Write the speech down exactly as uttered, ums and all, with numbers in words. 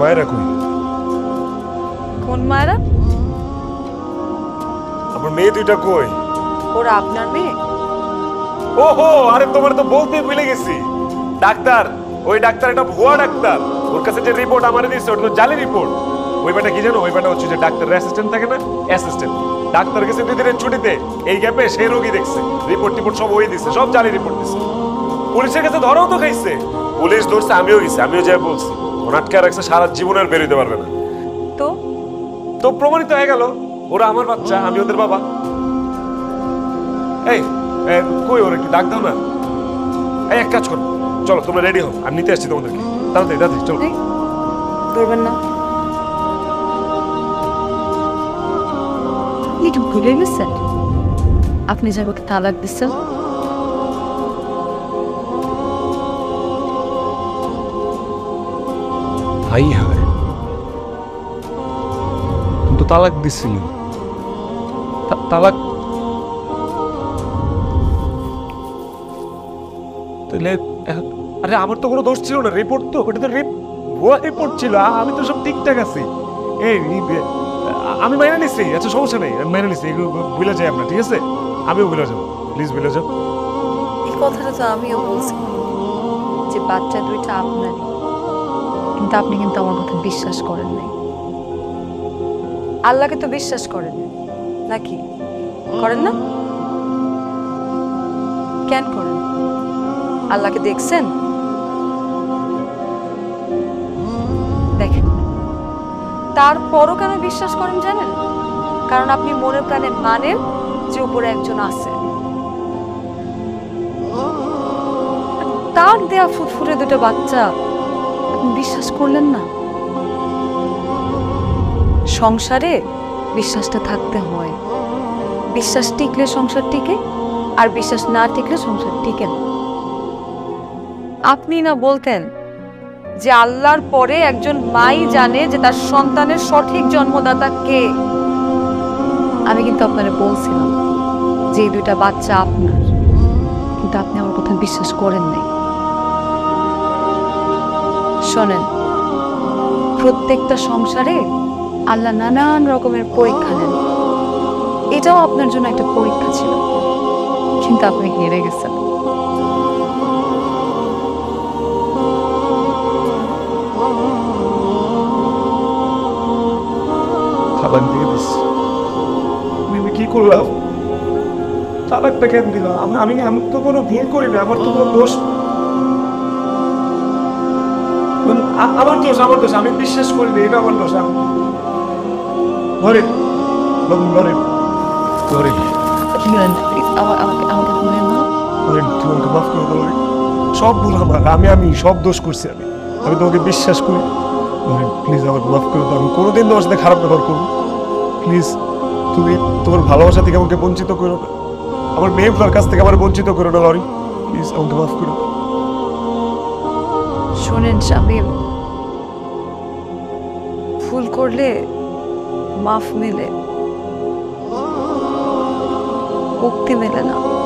মায়েরা কই? কোন মায়েরা? আমার মেয়ে দুইটা কই? ওরা আপনার মেয়ে? ওহো, আরে তোমার তো বলতে ভুলে গেছি। ডাক্তার, ওই ডাক্তার একটা ভুয়া ডাক্তার। ওর কাছে যে রিপোর্ট আমারে দিয়েছে ওটা তো জালি রিপোর্ট। ওই বেটা কি জানো? ওই বেটা হচ্ছে যে ডাক্তারের অ্যাসিস্ট্যান্ট থাকে না, অ্যাসিস্ট্যান্ট। ডাক্তার গেছে দুই দিনের ছুটিতে, এই গ্যাপে সেই রোগী দেখছে, রিপোর্ট টিপোর্ট সব ওই দিছে, সব জালি রিপোর্ট দিছে। পুলিশের কাছে ধরাও তো খাইছে। পুলিশ ধরছে, আমিও গেছি, আমিও যাই বলছি। ওনাটকে রাখছে, সারা জীবন আর বেরোতে পারবে না। তো তো প্রমাণিত হয়ে গেল ওরা আমার বাচ্চা, আমি ওদের বাবা। এই এই, কই ওর একটু ডাক দাও না। এই এক কাজ করো, চলো তোমরা রেডি হও, আমি নিতে আসছি তোমাদেরকে। তাড়াতাড়ি তাড়াতাড়ি চলো। এই, ধরবেন না। আপনি একটু ভুলে গেছেন আপনি যে আমাকে তালাক দিচ্ছেন। হাই হাই, তো তালাক দিছিল। তালাক তাহলে এখন- আরে আমার তো কোনো দোষ ছিল না, রিপোর্ট তো ওটা তো ভুয়া রিপোর্ট ছিল। আ- আমি তো সব ঠিকঠাক আছি। এই এই, বে- আমি মাইনে নিচ্ছি, আচ্ছা সমস্যা নেই, আমি মাইনে নিচ্ছি। এগুলো ভুলে যাই আমরা, ঠিক আছে? আমিও ভুলে যাবো, প্লিজ ভুলে যাও। এই কথাটা তো আমিও বলছি যে বাচ্চা দুইটা আপনারই, কিন্তু আপনি কিন্তু আমার কথা বিশ্বাস করেন নাই। আল্লাহকে তো বিশ্বাস করেন নাকি? করেন না? কেন করেন? আল্লাহকে দেখছেন? দেখেন। তারপরও কেন বিশ্বাস করেন জানেন? কারণ আপনি মনে প্রাণে মানেন যে উপরে একজন আছে। তার দেয়া ফুটফুটে দুটো বাচ্চা আপনি বিশ্বাস করলেন না? সংসারে বিশ্বাসটা থাকতে হয়। বিশ্বাস টিকলে সংসার টিকে, আর বিশ্বাস না টিকলে সংসার টিকে না। আপনি না বলতেন যে আল্লাহর পরে একজন মাই জানে যে তার সন্তানের সঠিক জন্মদাতা কে। আমি কিন্তু আপনারে বলছিলাম যে এই দুইটা বাচ্চা আপনার, কিন্তু আপনি আমার কথা বিশ্বাস করেন নাই। শোনেন, প্রত্যেকটা সংসারে আল্লাহ নানান রকমের পরীক্ষা নেন। এটাও আপনার জন্য একটা পরীক্ষা ছিল, কিন্তু আপনি হেরে গেছেন। তালাক দিয়ে দিস। আমি কি করলাম? তালাকটা কেন দিলাম? আমি আমি আমি তো কোনো ভুল করিনি, আমার তো কোনো দোষ। আ- আমার দোষ, আমার দোষ, আমি বিশ্বাস করিনি, এটা আমার দোষ। আমি ধরেন ধরেন ধরেন আমাকে আমাকে বলেন না। ধরেন, তুই আমাকে মাফ করে দাও। সব ভুল আমার, আমি আমি সব দোষ করছি। আমি আমি তোমাকে বিশ্বাস করি। ধরেন প্লিজ আমাকে মাফ করে দাও। আমি কোনোদিন তোমার সাথে খারাপ ব্যবহার করবো। প্লিজ তুমি তোমার ভালোবাসা থেকে আমাকে বঞ্চিত করো না, আমার মেয়েগুলোর কাছ থেকে আমার বঞ্চিত করো না লরি। প্লিজ আমাকে মাফ করো। শোনেন শামিম, ভুল করলে মাফ মেলে, মুক্তি মেলে না।